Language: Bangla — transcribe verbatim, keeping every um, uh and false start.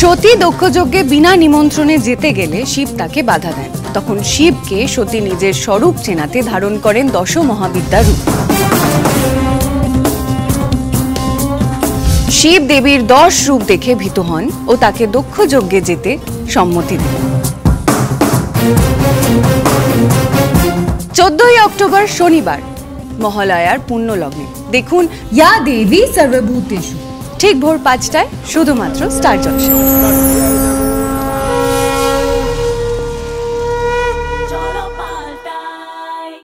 সতী দক্ষযজ্ঞে বিনা নিমন্ত্রণে যেতে গেলে শিব তাকে বাধা দেন। তখন শিবকে সতী নিজের স্বরূপ চেনাতে ধারণ করেন দশ মহাবিদ্যার রূপ। শিব দেবীর দশ রূপ দেখে ভীত হন ও তাকে দক্ষযজ্ঞে যেতে সম্মতি দেন। চোদ্দই অক্টোবর শনিবার মহালয়ার পুণ্য লগ্নে দেখুন ইয়া দেবী সর্বভূতেষু ঠিক ভোর পাঁচটায় শুধুমাত্র স্টার জলসায়।